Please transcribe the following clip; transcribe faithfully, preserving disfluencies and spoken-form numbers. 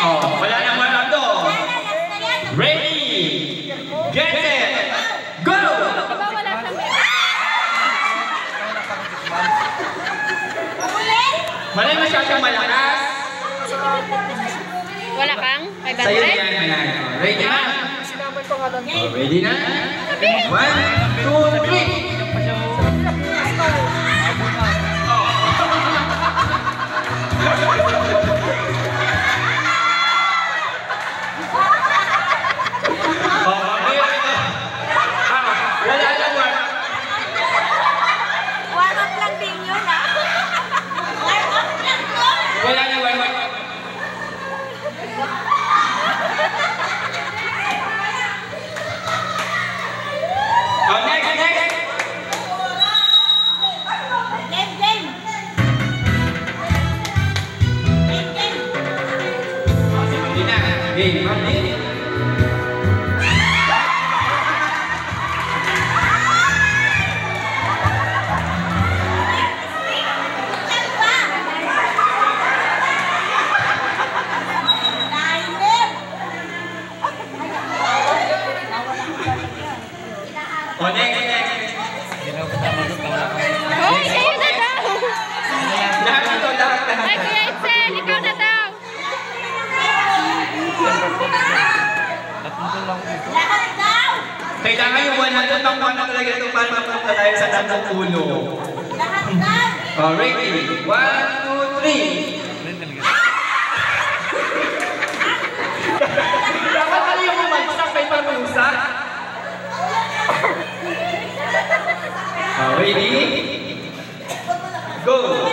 Oh, wala nang marap to. Ready, get set, go! Diba wala siyang Malay masyadong malakas. Wala kang? five Sa'yo hundred? yan, Manay. Ready na? Oh, ready na? One, two, three. Game, mami. Oh, next, next. Hoy, kayo na daw! Lahat ito, lahat, lahat. Ay, Kuya Itzel, ikaw na daw! Lahat daw! Kailangan yung one hundred pang one na talaga ito para mapunta tayo sa tatlong puno. Lahat daw! Oh, ready? One, two, three. Dapat pala yung umagsak, may pag-usak. Oh, ready? Go!